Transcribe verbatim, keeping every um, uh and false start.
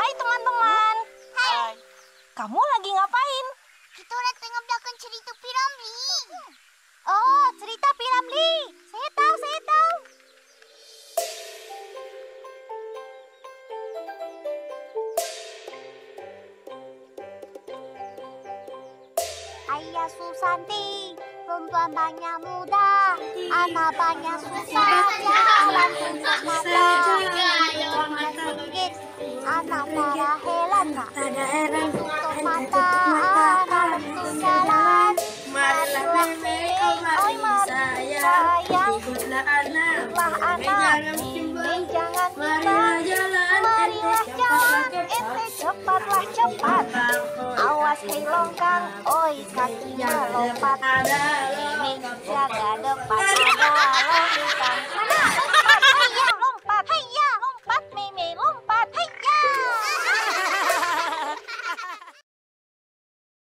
Hai teman-teman. Hai. Kamu lagi ngapain? Kita udah tengah belakang cerita Piramli. Oh, cerita Piramli. Saya tahu, saya tahu. Ayah Susanti, perempuan banyak muda, anak banyak susah, jalan tutup mata, sedikit, anak darah Helena, tutup mata, anak untuk jalan, marilah pilih, oi mari sayang, ikutlah anak, ini jangan bimbang, marilah jalan, ente cepatlah cepat, awas hei longkang, oi kaki melompat, ini jaga depan,